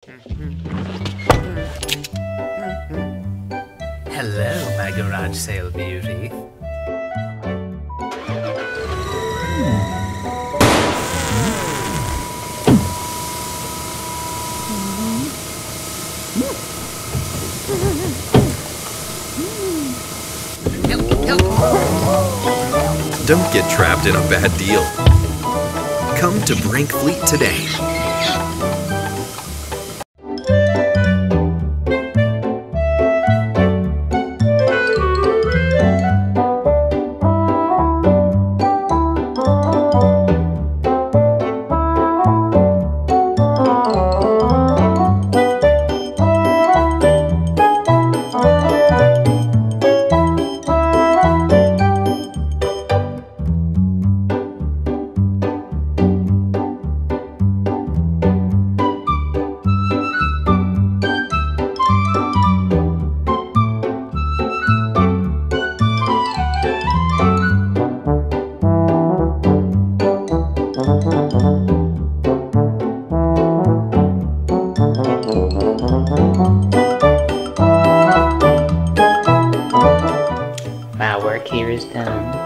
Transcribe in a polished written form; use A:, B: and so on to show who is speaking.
A: Hello, my garage sale beauty.
B: Don't get trapped in a bad deal. Come to Brink Fleet today.
C: My work here is done.